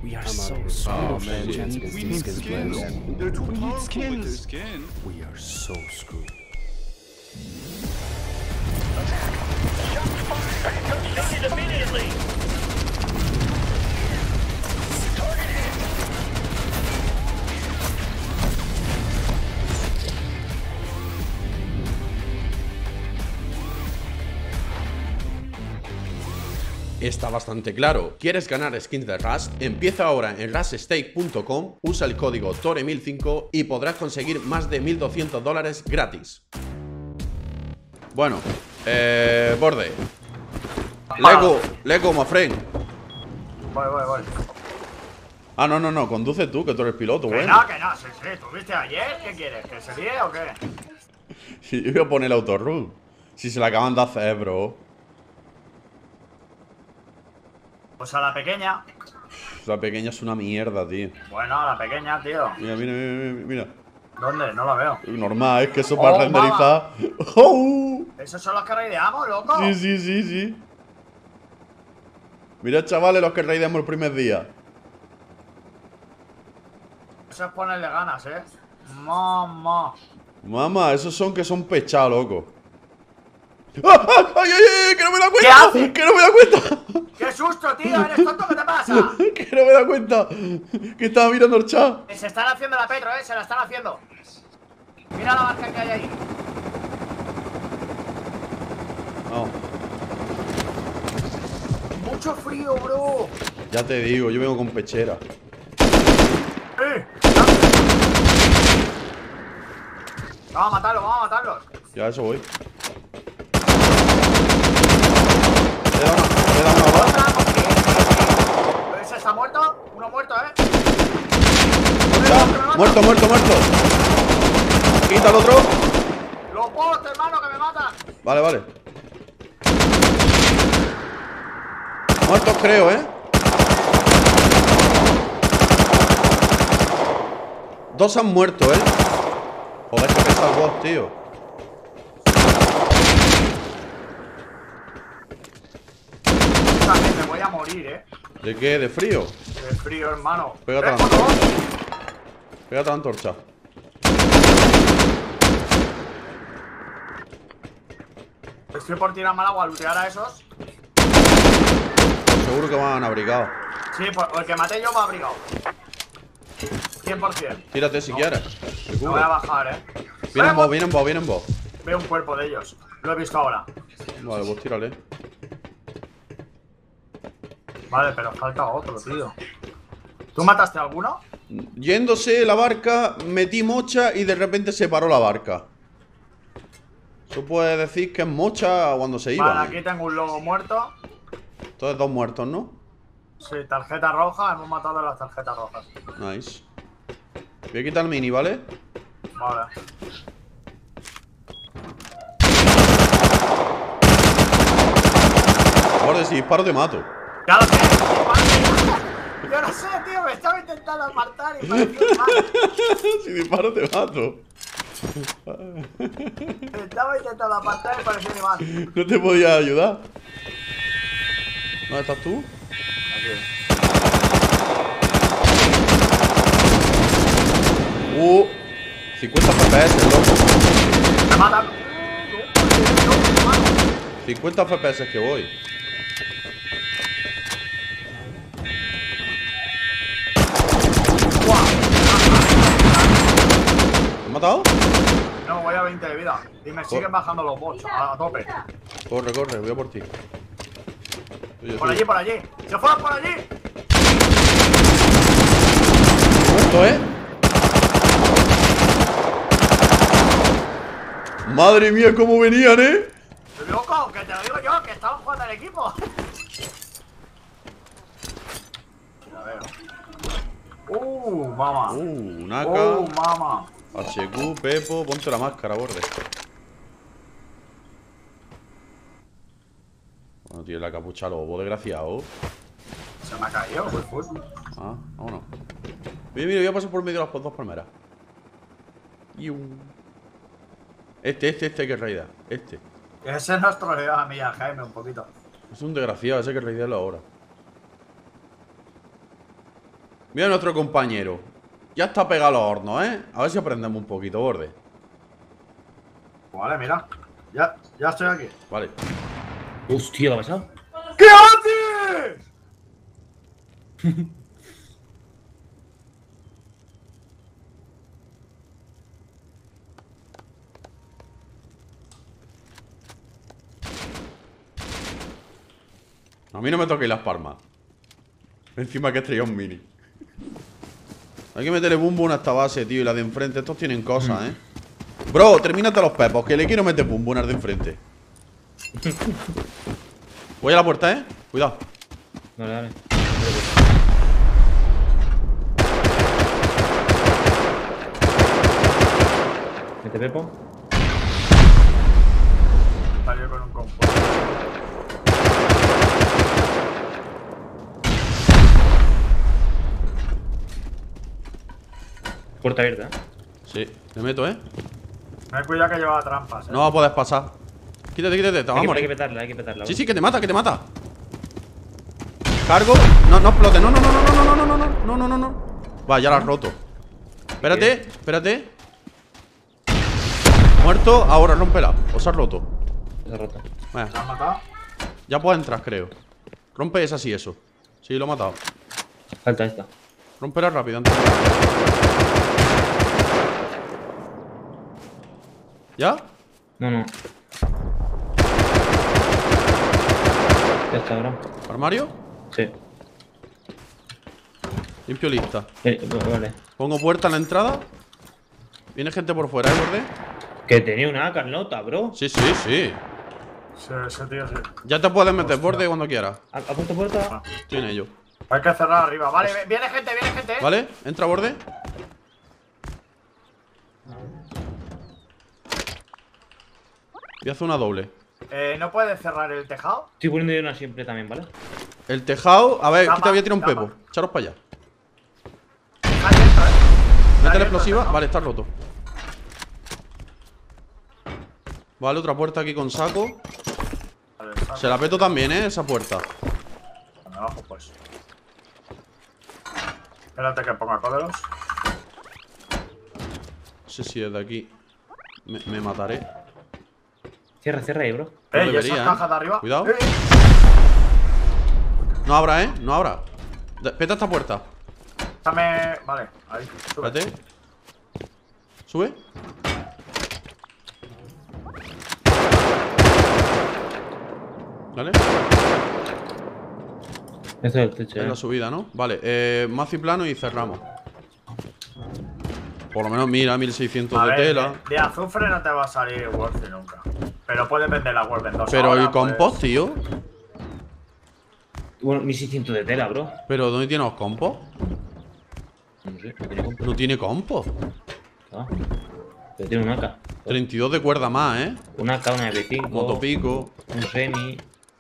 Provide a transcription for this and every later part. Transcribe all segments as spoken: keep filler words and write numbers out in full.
We are so screwed. Oh man, chance against these skins players. They're too We need powerful with their skins. skin. We are so screwed. Constructed immediately. Está bastante claro. ¿Quieres ganar skins de Rust? Empieza ahora en rust stake punto com, usa el código T O R E mil cinco y podrás conseguir más de mil doscientos dólares gratis. Bueno, eh... Borde. Lego, Lego, my friend. Voy, voy, voy. Ah, no, no, no, conduce tú, que tú eres piloto, Que bueno. no, que no, sí, sí. ¿Tuviste ayer? ¿Qué quieres? ¿Que se líe o qué? Yo voy a poner el autorule. Si se la acaban de hacer, bro. Pues a la pequeña. La pequeña es una mierda, tío. Bueno, a la pequeña, tío. Mira, mira, mira, mira. ¿Dónde? No la veo. Normal, es que eso Oh, para renderizar. ¡Oh! ¿Esos son los que raideamos, loco? Sí, sí, sí, sí. Mira, chavales, los que raideamos el primer día. Eso es ponerle ganas, ¿eh? Mamá. Mamá, esos son que son pechados, loco. ¡Ah, ah! ¡Ay, ay, ay! ¡Que no me da ¿Qué cuenta! hace? ¡Que no me da cuenta! ¡Qué susto, tío! ¿Eres tonto? ¿Qué te pasa? ¡Que no me da cuenta! Que estaba mirando el chat. Se están haciendo la Petro, ¿eh? Se la están haciendo. Mira la barca que hay ahí. No, Mucho frío, bro. ya te digo, yo vengo con pechera. ¡Eh! Vamos a matarlos, vamos a matarlos. Ya, eso voy. Le da una, le da una bala. Otra, porque- ¿Ese está muerto? Uno muerto, ¿eh? Ya, muerto, muerto, muerto. Quita el otro. Los bots, hermano, que me matan. Vale, vale. Muertos creo, ¿eh? Dos han muerto, ¿eh? Joder, que pesa el boss, tío. También me voy a morir, ¿eh? ¿De qué? ¿De frío? De frío, hermano. Pégate a la ¡Tres por antorcha. dos! Pégate a la antorcha. Estoy por tirarme al agua a lootear a esos. Seguro que van abrigados. Sí, por, el que maté yo me ha abrigado. cien por cien. Tírate si quieres. Me Me cubre. voy a bajar, ¿eh? Vienen vos, vienen vos, vienen vos. Veo un cuerpo de ellos. Lo he visto ahora. Vale, vos tírale. Vale, pero falta otro, tío. ¿Tú mataste a alguno? Yéndose la barca, metí mocha y de repente se paró la barca. Eso puede decir que es mocha cuando se iba. Vale, aquí tengo un lobo muerto. Entonces dos muertos, ¿no? Sí, tarjeta roja. Hemos matado a las tarjetas rojas. Nice. Voy a quitar el mini, ¿vale? Vale. Ahora si disparo te mato. Ya lo sé. Yo no sé, tío. Me estaba intentando matar y parecía mal. Si disparo te mato. Me estaba intentando matar y parecía mal. No te podía ayudar. ¿Dónde estás tú? Uh, cincuenta F P S, loco. Me matan. cincuenta F P S que voy. ¿Me has matado? No, voy a veinte de vida. Y me siguen bajando los bots a, a tope. Corre, corre, voy a por ti. Oye, Por tío. allí, por allí. ¡Se fueron por allí! Muerto, ¿eh? Madre mía, cómo venían, ¿eh? Loco, que te lo digo yo, que estaban jugando el equipo. La veo. Uh, mamá. Uh, Naka. Uh, mamá. H Q, Pepo, ponte la máscara, borde. Bueno, tío, la capucha lobo, desgraciado. Se me ha caído, pues, pues. Ah, vámonos. Mira, mira, voy a pasar por medio de las dos palmeras. Iu. Este, este, este hay que raidar. Este. Ese es nuestro lío a mí, a Jaime, un poquito. Es un desgraciado, ese hay que raidearlo ahora. Mira nuestro compañero. Ya está pegado a los hornos, ¿eh? A ver si aprendemos un poquito, borde. Vale, mira. Ya, ya estoy aquí. Vale. Hostia, ¿qué ha pasado? ¿Qué haces? A mí no me toquéis las palmas. Encima que he traído un mini. Hay que meterle bum bum a esta base, tío. Y la de enfrente, estos tienen cosas, ¿eh? Bro, termínate los pepos, que le quiero meter bum bum al de enfrente. Voy a la puerta, ¿eh? Cuidado. Dale, dale. Mete Pepo. Salió con un compo. Puerta abierta, ¿eh? Sí, le meto, ¿eh? Me cuidado que llevaba trampas, eh. No va a poder pasar. Quítate, quítate, te Hay vamos que, a hay que morir. petarla, hay que petarla. Sí, sí, que te mata, que te mata. Cargo. No, no explote. No, no, no, no, no, no, no, no, no, no, no, no. Va, ya la has roto. Espérate, espérate. Muerto, ahora rómpela. O se ha roto. Se ha roto. Vaya, ¿Te has matado? ya puedes entrar, creo. Rompe esa sí, eso. Sí, lo he matado. Falta esta. Rómpela rápido antes. ¿Ya? No, no. Ya está, bro. ¿Armario? Sí. Limpio lista. Eh, vale. Pongo puerta en la entrada. Viene gente por fuera, ¿eh, borde? Que tenía una Carlota, bro. Sí, sí, sí. Sí, ese tío sí. Ya te puedes meter, Hostia. borde, cuando quieras. ¿Ha, ha puesto puerta? Estoy en ello. Hay que cerrar arriba. Vale, viene gente, viene gente, eh. ¿Vale? Entra, borde. Voy a hacer una doble. Eh, ¿no puedes cerrar el tejado? Estoy poniendo yo una siempre también, ¿vale? El tejado. A ver, Tapa, aquí te voy a tirar un tapa. pepo. Echaros para allá. Está abierto, eh. Está Mete la abierto el explosiva. tejado. Vale, está roto. Vale, otra puerta aquí con saco. Vale, está Se la peto también, ¿eh? Esa puerta. abajo, pues. Espérate que ponga códelos. No sé si es de aquí. Me, me mataré. Cierra, cierra ahí, bro. No Eh, y debería, esas ¿eh? cajas de arriba. Cuidado. Eh, eh. No abra, ¿eh? No abra. De- Peta esta puerta. Déjame. Vale, ahí. Sube. Espérate. Sube. Vale. Esto es el techo, Es eh. la subida, ¿no? Vale, eh, mazo y plano y cerramos. Por lo menos, mira, mil seiscientos A de ver, tela. De, de azufre no te va a salir Worthy nunca. Pero puedes vender la World en dos Pero horas, el compost, tío. Bueno, mil seiscientos de tela, bro. ¿Pero dónde tiene los compost? No sé, no tiene compra. No tiene compost. Ah, pero tiene un A K. treinta y dos de cuerda más, ¿eh? Un A K, una M P cinco. Motopico. Un semi.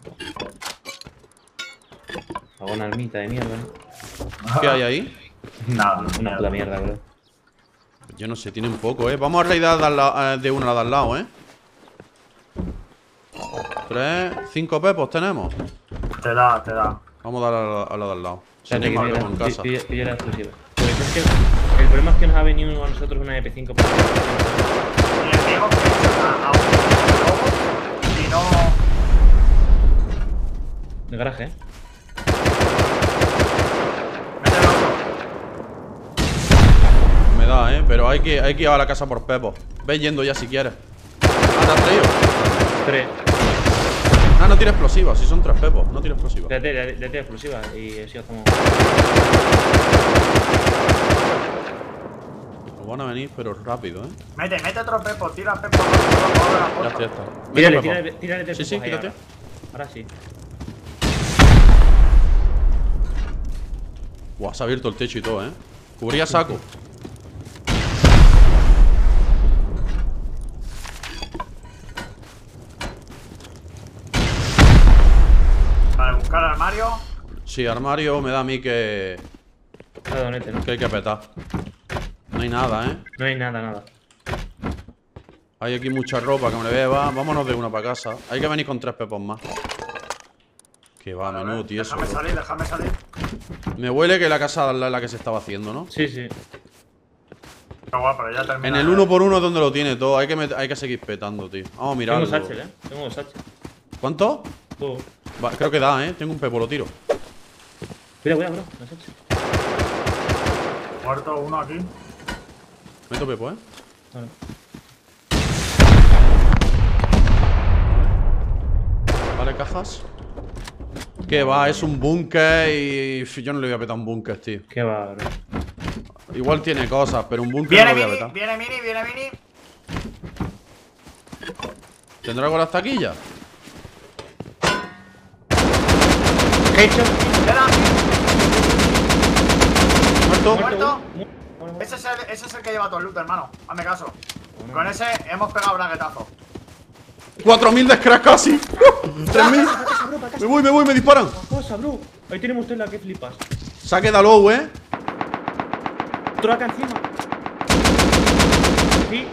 Hago una armita de mierda, ¿no? pues. ¿Qué hay ahí? Nada, Una mierda. puta mierda, bro. Yo no sé, tiene un poco, ¿eh? Vamos a raidar de, al la- eh, de una a la de al lado, ¿eh? Tres, cinco pepos tenemos. Te da, te da. Vamos a dar a la, a la de al lado. Si Espérate, no, que marcamos en pilla- casa. pilla- pilla la exclusiva. Porque es que el problema es que nos ha venido a nosotros una M P cinco. por- Y le digo que a, a un lobo y no. De garaje, eh. Mételo otro. Me da, ¿eh? Pero hay que, hay que ir a la casa por pepos. Ve yendo ya si quieres. Ah, ¿te has traído? Tres. Ah, no tiene explosivas. Si son tres pepos, no tiene explosivas. De de- de- de explosiva y así hacemos. Nos van a venir, pero rápido, ¿eh? Mete, mete otro pepo, tira pepo. Por favor, de la Ya puerta. está, ya está. Tírale, Mete tírale, pepos. tírale de Sí, sí, pepos ahí quítate. ahora. Ahora sí. Buah, se ha abierto el techo y todo, ¿eh? Cubría saco. Vale, buscar armario. Sí, armario me da a mí que, Nada, donete, ¿no? que hay que petar. No hay nada, ¿eh? No hay nada, nada. Hay aquí mucha ropa que me le beba. Vámonos de una para casa. Hay que venir con tres pepos más. Que va, Vale, menudo, tío, eso. Déjame bro. salir, déjame salir. Me huele que la casa es la que se estaba haciendo, ¿no? Sí, sí. Qué guapo, pero ya termina. En el uno por uno es donde lo tiene todo. Hay que, met- hay que seguir petando, tío. Vamos a mirarlo. Tengo Satchel, eh. Tengo Satchel. ¿Cuánto? Todo. Va, creo que da, ¿eh? Tengo un pepo, lo tiro. Cuidado, cuidado, bro. No Satchel. Muerto uno aquí. Meto pepo, ¿eh? Vale. Vale, cajas. Que va, es un búnker y f- yo no le voy a petar un búnker, tío. Qué va, bro. Igual tiene cosas, pero un búnker Viene no lo voy a Mini, petar. viene Mini, viene Mini. ¿Tendrá con las taquillas? Hecho. Espera, ¿Muerto? muerto. Mu- Bueno, Ese es, el, ese es el que lleva todo el loot, hermano. Hazme caso. bueno. Con ese hemos pegado braguetazo. cuatro mil de scratch casi. tres mil. Me voy, me voy, me disparan. Cosa, bro. Ahí tenemos tela que flipas. Se ha quedado low, ¿eh? Otro acá encima. Sí.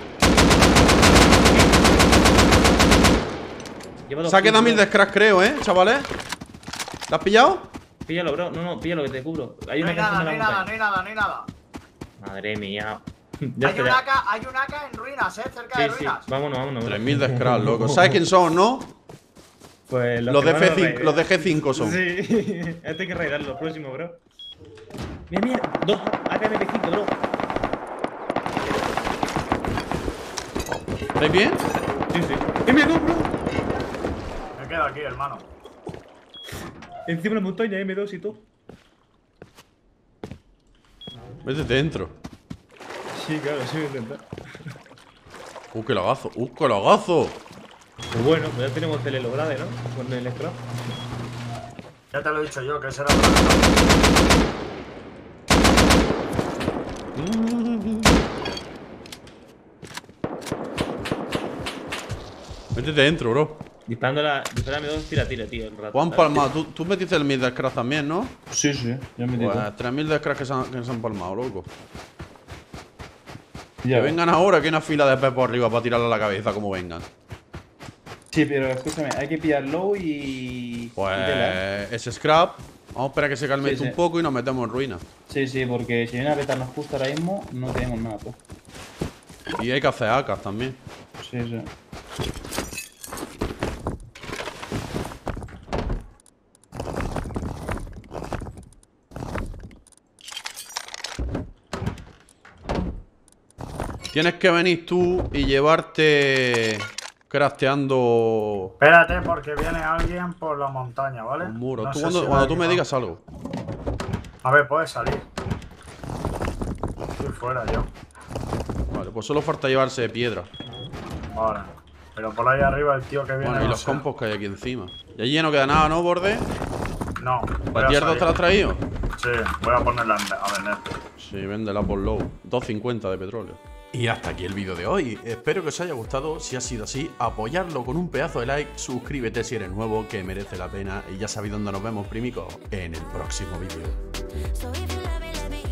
Lleva dos Se ha quedado kills, mil de bro. scratch, creo, ¿eh, chavales? ¿La has pillado? Píllalo, bro. No, no, píllalo que te cubro. Hay No una hay canción nada, de no la hay nada, no montaña. hay nada, no hay nada. Madre mía. Ya Hay está, un ya. A K, hay un A K en ruinas, eh, cerca de Sí, sí. ruinas. Vámonos, vámonos. tres mil de scratch, loco. ¿Sabes quién son, no? Pues Los que de van a F cinco, raidar. los de G cinco son. Sí. Este hay que raidarlo, los próximos, bro. Mira, mira. Dos A K M P cinco, bro. ¿Estáis bien? Sí, sí. M dos, bro. Me quedo aquí, hermano. Encima de la montaña, M dos y todo. Métete dentro. Sí, claro, sí voy a intentar. Uh, qué lagazo, uh, qué lagazo. Pues bueno, pues ya tenemos tele lograda, ¿no? Con el scrap. Ya te lo he dicho yo, que ese era el braguetazo. Métete dentro, bro. Disparando la. Disparando dos tira, tira, tío. El rato. Juan Palma, tú, tú metiste el mil de scratch también, ¿no? Sí, sí. Ya me digo. Pues tres mil de scratch que se han, que se han palmado, loco. Ya. Que vengan ahora, que hay una fila de pepo arriba para tirarle a la cabeza como vengan. Sí, pero escúchame, hay que pillar low y. y tela, ¿eh? Pues ese scrap. Vamos a esperar que se calme Sí, esto sí. un poco y nos metemos en ruina. Sí, sí, porque si viene a petarnos justo ahora mismo, no tenemos nada, pues. Y hay que hacer A Ks también. Sí, sí. Tienes que venir tú y llevarte crafteando Espérate, porque viene alguien por la montaña, ¿vale? un muro. No Tú sé cuando, si cuando va tú me equipado. digas algo. A ver, puedes salir. Estoy fuera yo. Vale, pues solo falta llevarse piedra. Vale. Pero por ahí arriba el tío que viene. Bueno, y no los sé. compos que hay aquí encima. Y allí ya no queda nada, ¿no, borde? No. voy ¿La a tierra salir. te la has traído? Sí, voy a ponerla en- a vender. Sí, véndela por low. dos cincuenta de petróleo. Y hasta aquí el vídeo de hoy. Espero que os haya gustado. Si ha sido así, apoyarlo con un pedazo de like. Suscríbete si eres nuevo, que merece la pena. Y ya sabéis dónde nos vemos, primicos, en el próximo vídeo. So if you love it, let me